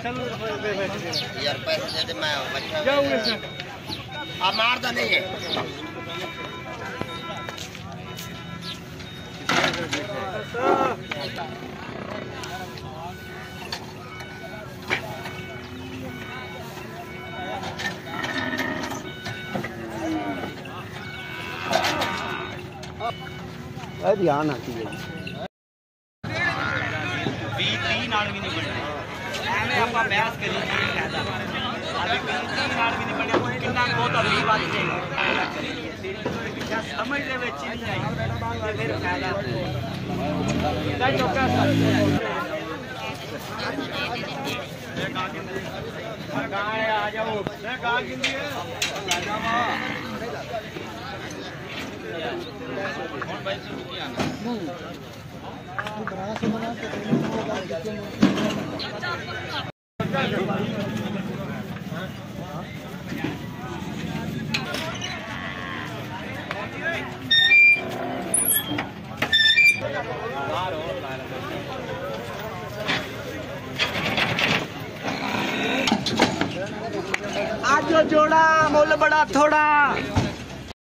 यार पैसे दे मैं बच्चा आप मारता नहीं है। ध्यान आती है बहस करी समझ आ जाओ आज जो जोड़ा मुल बड़ा थोड़ा।